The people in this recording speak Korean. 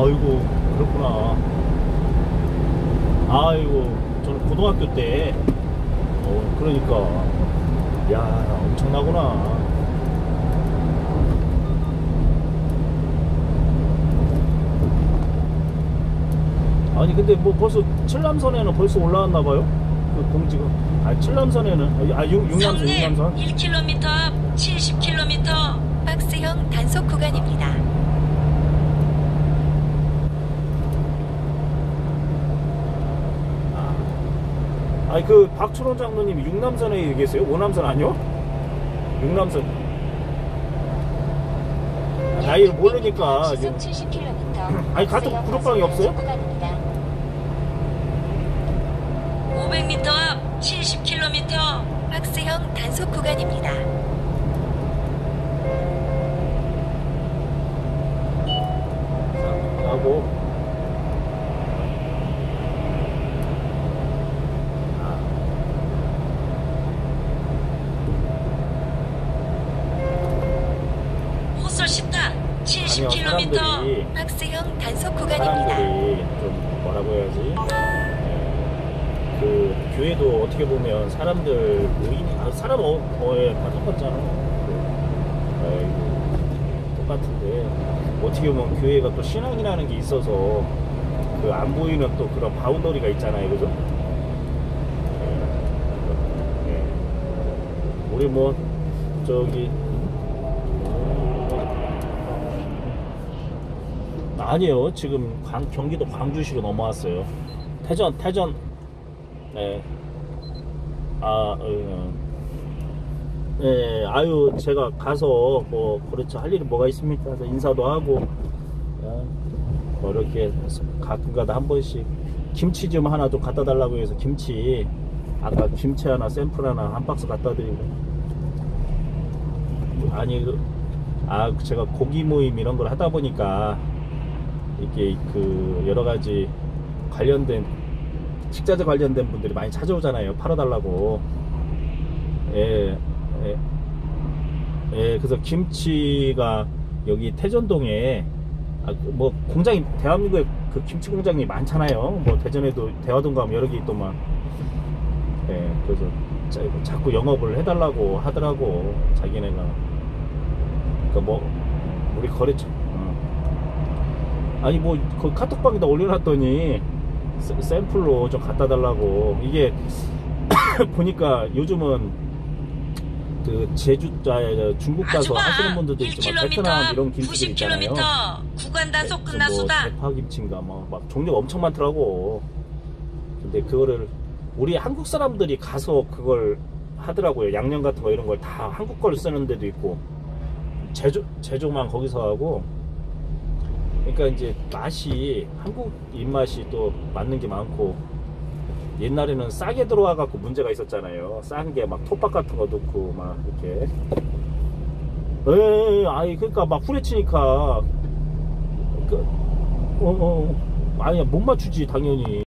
아이고, 그렇구나. 아이고, 저는 고등학교 때, 그러니까, 야, 엄청나구나. 아니, 근데 뭐 벌써 칠남선에는 벌써 올라왔나봐요? 그 공지가. 아, 칠남선에는, 육남선, 육남선. 1km 앞 70km 박스형 단속 구간입니다. 아니, 그 박철원 장로님이 육남선에 계세요? 오남선 아니요? 육남선. 나이를 모르니까 지금. 70km 아니, 같은 구독방이 없어요? 500m 앞 70km 박스형 단속 구간입니다. 하고. 호솔 시타 70km 사람들이, 박스형 단속 구간입니다. 사람들이 좀 뭐라고 해야지, 그 교회도 어떻게 보면 사람들 모임, 사람 다 똑같잖아. 똑같은데 어떻게 보면 교회가 또 신앙이라는 게 있어서 그 안 보이는 또 그런 바운더리가 있잖아요, 그죠? 우리 뭐 저기 아니에요. 지금 경기도 광주시로 넘어왔어요. 태전. 네. 네, 아유, 제가 가서 뭐 그렇죠, 할 일이 뭐가 있습니까? 그래서 인사도 하고, 뭐 이렇게 가끔가다 한 번씩 김치 좀 하나 좀 갖다 달라고 해서 김치, 아까 김치 하나, 샘플 하나 한 박스 갖다 드리고. 아니, 제가 고기 모임 이런 걸 하다 보니까 이게 그 여러 가지 관련된 식자재 관련된 분들이 많이 찾아오잖아요. 팔아달라고. 예. 그래서 김치가 여기 태전동에 뭐 공장이, 대한민국에 그 김치 공장이 많잖아요. 뭐 대전에도 대화동 가면 여러 개 있더만. 예, 그래서 자꾸 영업을 해달라고 하더라고, 자기네가. 그러니까 뭐 우리 거래처, 아니 뭐 그 카톡방에다 올려놨더니 샘플로 좀 갖다 달라고. 이게 보니까 요즘은 그 중국 가서 하시는 분들도 있지만 베트남 이런 김치들 있잖아요. 구간 단속 뭐 끝났수다. 대파김치인가 막 종류가 엄청 많더라고. 근데 그거를 우리 한국 사람들이 가서 그걸 하더라고요. 양념 같은 거 이런 걸 다 한국 걸 쓰는 데도 있고, 제조만 거기서 하고. 그러니까 이제 맛이, 한국 입맛이 또 맞는 게 많고, 옛날에는 싸게 들어와 갖고 문제가 있었잖아요. 싼 게 막 톱밥 같은 거 넣고 막 이렇게. 아니 그러니까 막 후레치니까 아니야, 못 맞추지 당연히.